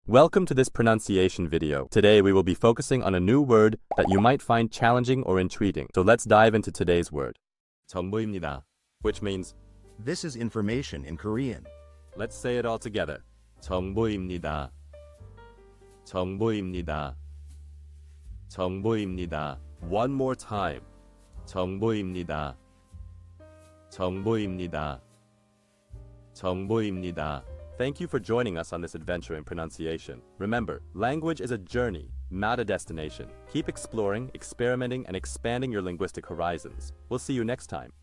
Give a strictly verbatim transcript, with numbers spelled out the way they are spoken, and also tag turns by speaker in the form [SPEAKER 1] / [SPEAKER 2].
[SPEAKER 1] Welcome to this pronunciation video. Today we will be focusing on a new word that you might find challenging or intriguing. So let's dive into today's word. 정보입니다, which means
[SPEAKER 2] this is information in Korean.
[SPEAKER 1] Let's say it all together. 정보입니다. 정보입니다. 정보입니다. One more time. 정보입니다. 정보입니다. 정보입니다. Thank you for joining us on this adventure in pronunciation. Remember, language is a journey, not a destination. Keep exploring, experimenting, and expanding your linguistic horizons. We'll see you next time.